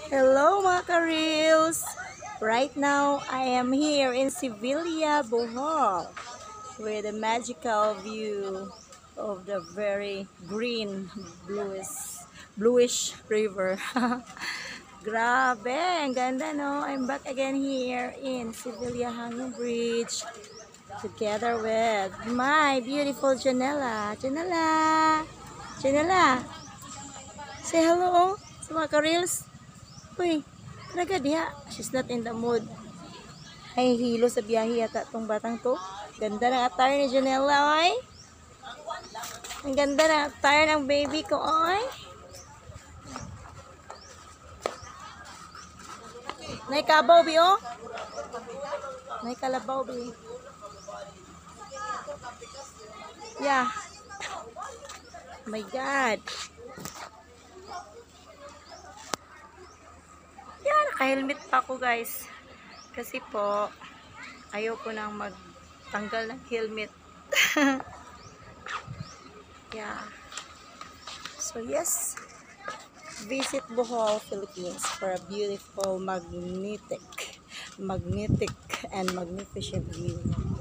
Hello mga ka-reels! Right now, I am here in Sivilla, Bohol with a magical view of the very green, bluish river. Grabe! Ang ganda no? I'm back again here in Sivilla Hanging Bridge together with my beautiful Janella. Janella! Janella! Say hello sa mga ka-reels. Uy, talaga diha. She's not in the mood. Ay, hilo sa biyahe yata tong batang to. Ganda ng attire ni Janella, oy. Ang ganda ng attire ng baby ko, oy. Naikabaw, bi, oh. Naikalabaw, bi. Yeah. Oh my God. Yeah, naka-helmet pa ako, guys. Kasi po, ayoko nang magtanggal ng helmet. Yeah. So, yes. Visit Bohol, Philippines for a beautiful, magnetic, and magnificent view.